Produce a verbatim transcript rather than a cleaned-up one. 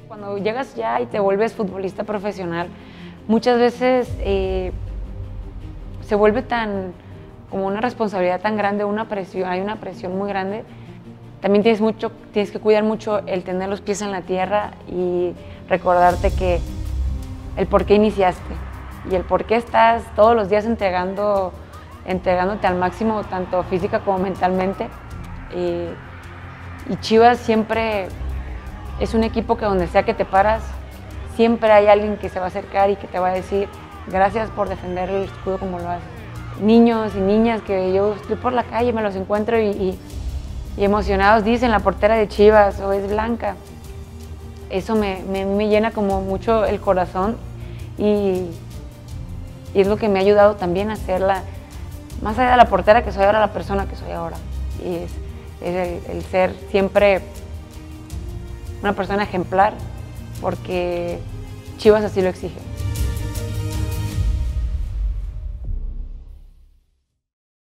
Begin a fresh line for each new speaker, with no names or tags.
Cuando llegas ya y te vuelves futbolista profesional, muchas veces eh, se vuelve tan, como una responsabilidad tan grande, una presión, hay una presión muy grande. También tienes, mucho, tienes que cuidar mucho el tener los pies en la tierra y recordarte que el por qué iniciaste y el por qué estás todos los días entregando, entregándote al máximo, tanto física como mentalmente. Y, y Chivas siempre es un equipo que donde sea que te paras, siempre hay alguien que se va a acercar y que te va a decir gracias por defender el escudo como lo haces. Niños y niñas que yo estoy por la calle, me los encuentro y, y, y emocionados dicen la portera de Chivas o es Blanca. Eso me, me, me llena como mucho el corazón y, y es lo que me ha ayudado también a ser la, más allá de la portera que soy ahora, la persona que soy ahora. Y es, es el, el ser siempre una persona ejemplar, porque Chivas así lo exige.